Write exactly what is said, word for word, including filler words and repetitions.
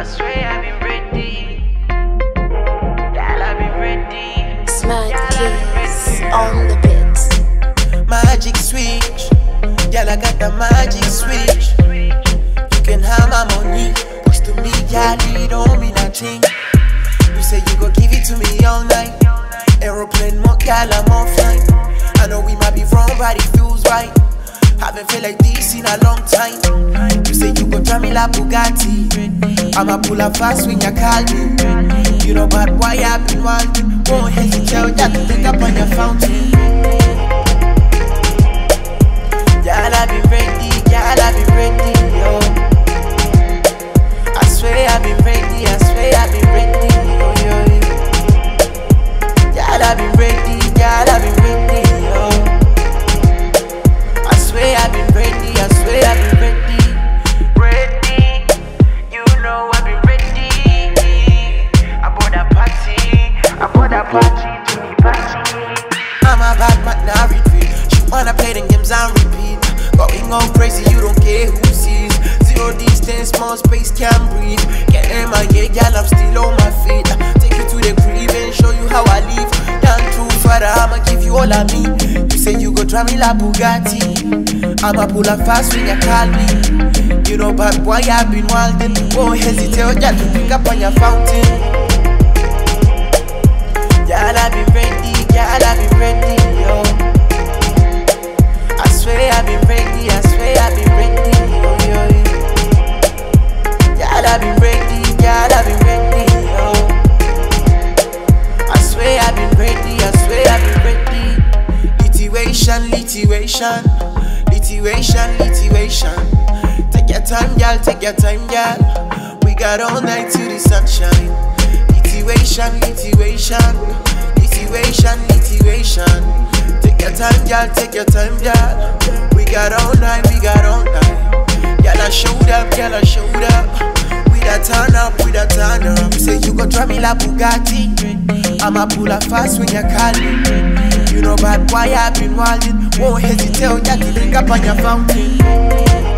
swear I've been ready. Girl, I've been ready. Smart Keys on the beat. Magic switch, girl, I got the magic switch. You can have my money, cause to me, girl, it don't mean nothing. You say you gon' give it to me all night. Aeroplane mode, girl, I'm offline. I know we might be wrong, but it feels right. Haven't felt like this in a long time. You say you gon' drive me like Bugatti. I'ma pull up fast when you call me. You know bad boy, I've been wildin'. Won't hesitate, you to pick up on your fountain. Girl, I've been ready, girl, I've been ready, yo. I swear I've been ready, I swear I've been ready, yo, yo, yo. Girl, I've been ready, girl, I've been ready, yo. I swear I've been ready, I swear I've been ready. Ready, you know I've been ready. I bought a party, I bought a party to the party. I'm a bad man, now retreat. She wanna play the games and repeat. Going all crazy, you don't care who sees. Zero distance, small space, can't breathe. Can't aim my yeah, girl, I'm still on my feet. Take you to the crib and show you how I live. Down too far, I'ma give you all I mean. You say you go drive me like Bugatti. I'ma pull up fast when you call me. You know bad boy, I've been wildin'. Won't hesitate, girl, to pick up on your fountain. Girl, I've been ready, girl, I've been ready, yo. I swear I've been ready, I swear I've been ready, yo, yo, yo. Girl, I've been ready, girl, I've been ready, yo. I swear I've been ready, I swear I've been ready. Litiation, litiation, litiation, litiation. Take your time, girl, take your time, girl. We got all night to the sunshine. Litiation, litiation, litiation, litiation. Take your time, girl, take your time, girl. We got all night, we got all night. Girl, I showed up, girl, I showed up. We da turn up, we da turn up. Say you gon' drive me like Bugatti. I'ma pull up fast when you call me. You know bad boy, I've been wildin'. Won't hesitate, you to pick up on your fountain.